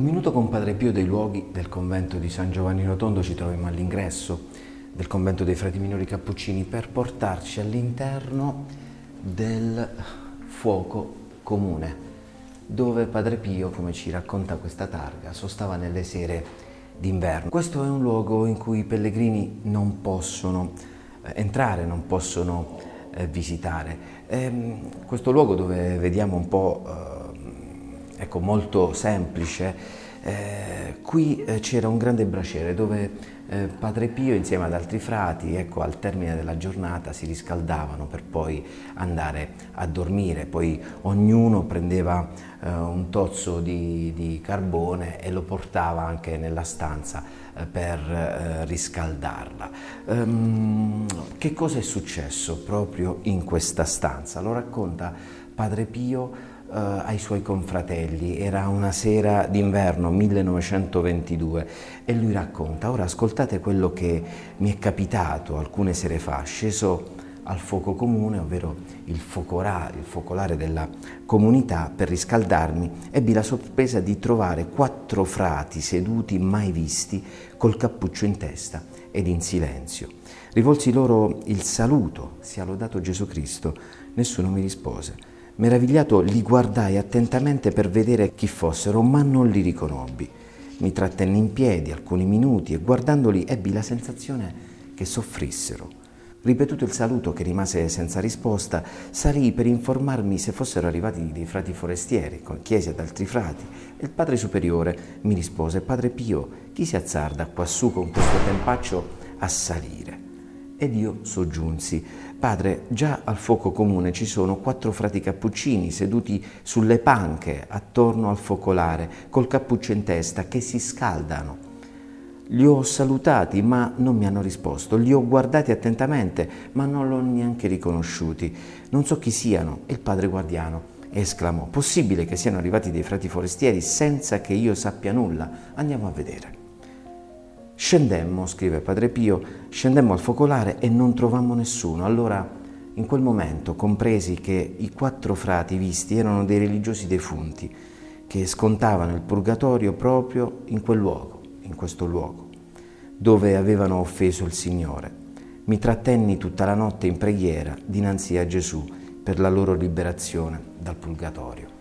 minuto con Padre Pio dei luoghi del convento di San Giovanni Rotondo ci troviamo all'ingresso del convento dei frati minori cappuccini per portarci all'interno del fuoco comune, dove Padre Pio, come ci racconta questa targa, sostava nelle sere d'inverno. Questo è un luogo in cui i pellegrini non possono entrare, non possono visitare. Questo luogo dove vediamo un po' molto semplice, qui c'era un grande braciere dove Padre Pio insieme ad altri frati, al termine della giornata si riscaldavano per poi andare a dormire, poi ognuno prendeva un tozzo di carbone e lo portava anche nella stanza per riscaldarla. Che cosa è successo proprio in questa stanza? Lo racconta Padre Pio ai suoi confratelli. Era una sera d'inverno 1922 e lui racconta: ora ascoltate quello che mi è capitato alcune sere fa, sceso al fuoco comune, ovvero il focolare della comunità, per riscaldarmi, ebbi la sorpresa di trovare 4 frati seduti mai visti col cappuccio in testa ed in silenzio. Rivolsi loro il saluto: sia lodato Gesù Cristo. Nessuno mi rispose. Meravigliato li guardai attentamente per vedere chi fossero, ma non li riconobbi. Mi trattenni in piedi alcuni minuti e guardandoli ebbi la sensazione che soffrissero. Ripetuto il saluto, che rimase senza risposta, salii per informarmi se fossero arrivati dei frati forestieri. Chiesi ad altri frati e il padre superiore mi rispose: Padre Pio, chi si azzarda quassù con questo tempaccio a salire? Ed io soggiunsi: Padre, già al fuoco comune ci sono 4 frati cappuccini seduti sulle panche attorno al focolare, col cappuccio in testa, che si scaldano. Li ho salutati, ma non mi hanno risposto. Li ho guardati attentamente, ma non l'ho neanche riconosciuti. Non so chi siano. E il padre guardiano esclamò: possibile che siano arrivati dei frati forestieri senza che io sappia nulla? Andiamo a vedere. Scendemmo, scrive Padre Pio, scendemmo al focolare e non trovammo nessuno. Allora, in quel momento, compresi che i 4 frati visti erano dei religiosi defunti che scontavano il purgatorio proprio in quel luogo, in questo luogo, dove avevano offeso il Signore. Mi trattenni tutta la notte in preghiera dinanzi a Gesù per la loro liberazione dal purgatorio.